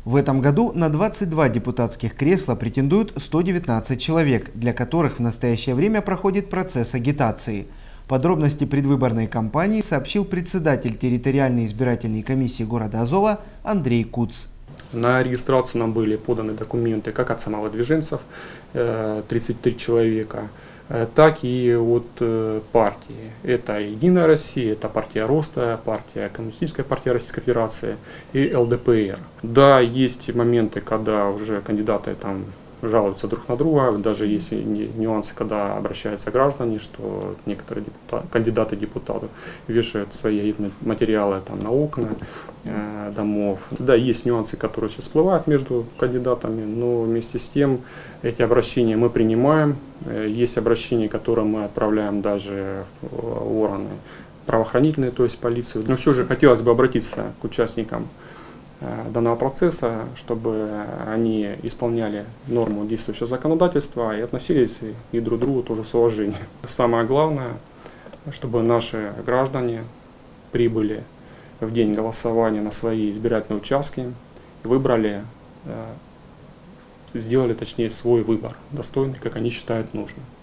В этом году на 22 депутатских кресла претендуют 119 человек, для которых в настоящее время проходит процесс агитации. Подробности предвыборной кампании сообщил председатель территориальной избирательной комиссии города Азова Андрей Куц. На регистрацию нам были поданы документы как от самовыдвиженцев, 33 человека, так и от партии. Это «Единая Россия», это партия Роста, Коммунистическая партия Российской Федерации и ЛДПР. Да, есть моменты, когда уже кандидаты там жалуются друг на друга, даже есть нюансы, когда обращаются граждане, что некоторые кандидаты депутаты вешают свои материалы там на окна домов. Да, есть нюансы, которые сейчас всплывают между кандидатами, но вместе с тем эти обращения мы принимаем. Есть обращения, которые мы отправляем даже в органы правоохранительные, то есть полицию. Но все же хотелось бы обратиться к участникам данного процесса, чтобы они исполняли норму действующего законодательства и относились и друг к другу тоже с уважением. Самое главное, чтобы наши граждане прибыли в день голосования на свои избирательные участки, выбрали, сделали точнее свой выбор, достойный, как они считают нужным.